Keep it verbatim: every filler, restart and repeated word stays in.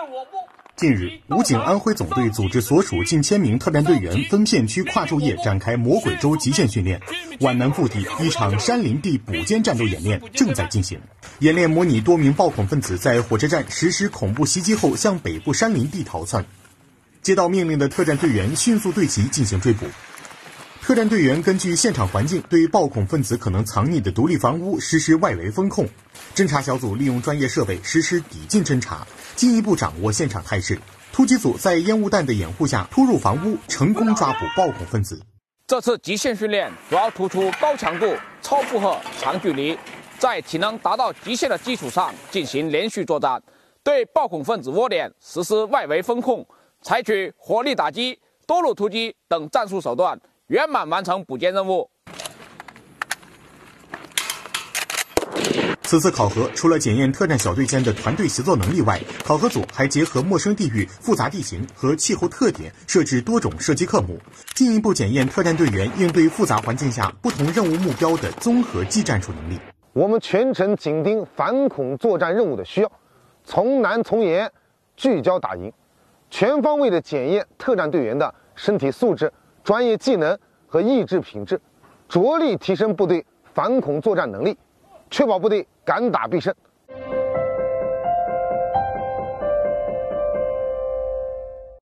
近日，武警安徽总队组织所属近千名特战队员分片区跨昼夜展开魔鬼洲极限训练。皖南腹地一场山林地补歼战斗演练正在进行。演练模拟多名暴恐分子在火车站实施恐怖袭击后向北部山林地逃窜。接到命令的特战队员迅速对其进行追捕。特战队员根据现场环境，对暴恐分子可能藏匿的独立房屋实施外围封控。侦查小组利用专业设备实施抵近侦查，进一步掌握现场态势。突击组在烟雾弹的掩护下突入房屋，成功抓捕暴恐分子。 这次极限训练主要突出高强度、超负荷、长距离，在体能达到极限的基础上进行连续作战，对暴恐分子窝点实施外围封控，采取火力打击、多路突击等战术手段，圆满完成补歼任务。 此次考核除了检验特战小队间的团队协作能力外，考核组还结合陌生地域、复杂地形和气候特点，设置多种射击科目，进一步检验特战队员应对复杂环境下不同任务目标的综合技战术能力。 我们全程紧盯反恐作战任务的需要，从难从严，聚焦打赢，全方位的检验特战队员的身体素质、专业技能和意志品质，着力提升部队反恐作战能力，确保部队敢打必胜。